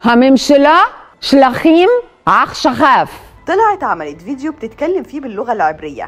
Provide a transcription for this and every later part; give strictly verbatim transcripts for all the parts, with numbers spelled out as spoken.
הממשלה שלכם עכשיו. طلعت عملت فيديو بتتكلم فيه باللغة العبرية،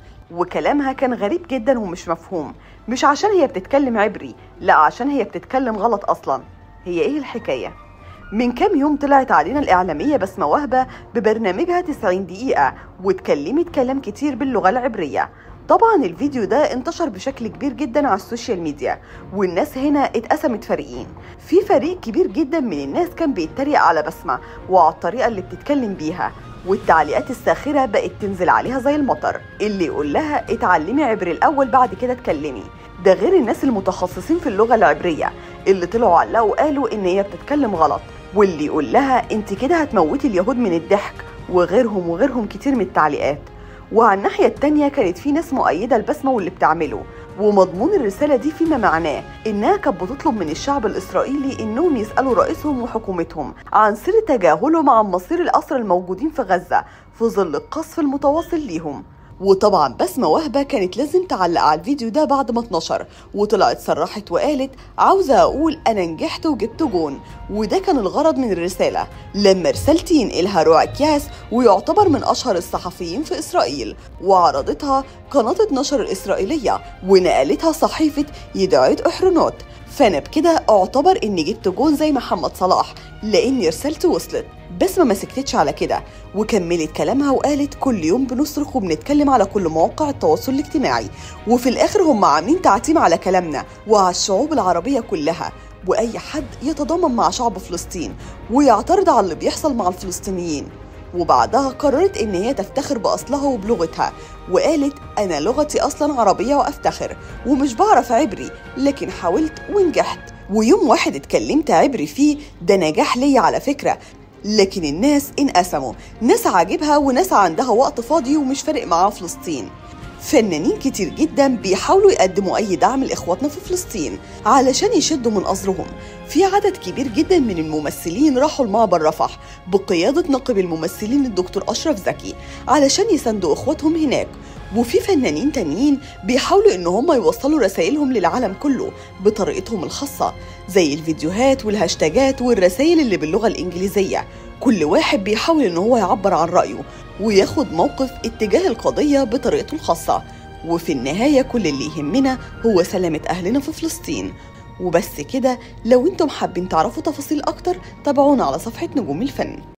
وكلامها كان غريب جدا ومش مفهوم. مش عشان هي بتتكلم عبري، لا عشان هي بتتكلم غلط أصلا. هي إيه الحكاية؟ من كام يوم طلعت علينا الإعلامية بسمة وهبة ببرنامجها تسعين دقيقة واتكلمت كلام كتير باللغة العبرية. طبعا الفيديو ده انتشر بشكل كبير جدا على السوشيال ميديا، والناس هنا اتقسمت فريقين. في فريق كبير جدا من الناس كان بيتريق على بسمة وعلى الطريقة اللي بتتكلم بيها، والتعليقات الساخرة بقت تنزل عليها زي المطر. اللي يقول لها اتعلمي عبري الأول بعد كده اتكلمي، ده غير الناس المتخصصين في اللغة العبرية اللي طلعوا علقوا وقالوا ان هي بتتكلم غلط، واللي يقول لها انت كده هتموتي اليهود من الضحك، وغيرهم وغيرهم كتير من التعليقات. وعلى الناحية التانية كانت في ناس مؤيدة البسمة واللي بتعمله، ومضمون الرسالة دي فيما معناه إنها كانت بتطلب من الشعب الإسرائيلي إنهم يسألوا رئيسهم وحكومتهم عن سر تجاهلهم عن مصير الأسرى الموجودين في غزة في ظل القصف المتواصل ليهم. وطبعا بسمة وهبة كانت لازم تعلق على الفيديو ده بعد ما اتنشر، وطلعت صرحت وقالت عاوزة أقول أنا نجحت وجبت جون، وده كان الغرض من الرسالة. لما رسالتي ينقلها روع كياس ويعتبر من أشهر الصحفيين في إسرائيل، وعرضتها قناة النشر الإسرائيلية ونقلتها صحيفة يدعيت أحرنوت، فأنا بكده أعتبر إني جبت جون زي محمد صلاح لأن رسالتي وصلت. بسمة ما سكتتش على كده وكملت كلامها وقالت كل يوم بنصرخ وبنتكلم على كل مواقع التواصل الاجتماعي، وفي الآخر هم عاملين تعتيم على كلامنا وعلى الشعوب العربية كلها، وأي حد يتضامن مع شعب فلسطين ويعترض على اللي بيحصل مع الفلسطينيين. وبعدها قررت إن هي تفتخر بأصلها وبلغتها، وقالت أنا لغتي أصلا عربية وأفتخر ومش بعرف عبري، لكن حاولت ونجحت، ويوم واحد اتكلمت عبري فيه ده نجاح ليا على فكرة. لكن الناس انقسموا، ناس عاجبها وناس عندها وقت فاضي ومش فارق معاها فلسطين. فنانين كتير جدا بيحاولوا يقدموا أي دعم لإخواتنا في فلسطين علشان يشدوا من أزرهم. في عدد كبير جدا من الممثلين راحوا لمعبر رفح بقيادة نقيب الممثلين الدكتور أشرف زكي علشان يساندوا إخواتهم هناك. وفي فنانين تانيين بيحاولوا إن هم يوصلوا رسائلهم للعالم كله بطريقتهم الخاصة، زي الفيديوهات والهاشتاجات والرسائل اللي باللغة الإنجليزية. كل واحد بيحاول إن هو يعبر عن رأيه وياخد موقف اتجاه القضية بطريقته الخاصة. وفي النهاية كل اللي يهمنا هو سلامة أهلنا في فلسطين. وبس كده، لو انتم حابين تعرفوا تفاصيل أكتر تابعونا على صفحة نجوم الفن.